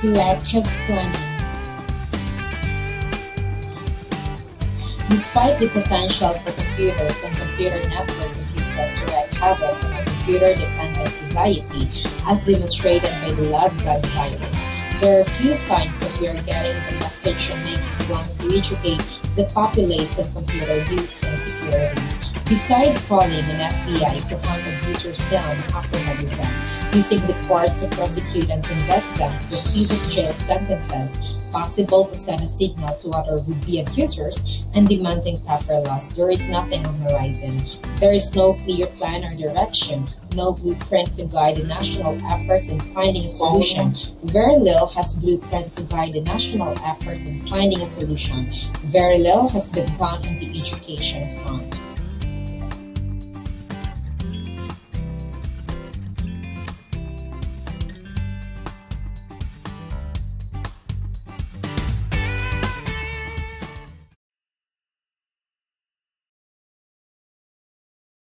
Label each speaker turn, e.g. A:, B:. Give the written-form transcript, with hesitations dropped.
A: Lack of planning. Despite the potential for computers and computer network abuses to wreak havoc on a computer-dependent society, as demonstrated by the Love Bug virus, there are few signs that we are getting the message and making plans to educate the populace on computer use and security. Besides calling an FBI to hunt abusers down and apprehend them, using the courts to prosecute and convict them to prestigious jail sentences, possible to send a signal to other would-be abusers, and demanding tougher laws, there is nothing on the horizon. There is no clear plan or direction, no blueprint to guide the national efforts in finding a solution. Very little has blueprint to guide the national efforts in finding a solution. Very little has been done on the education front.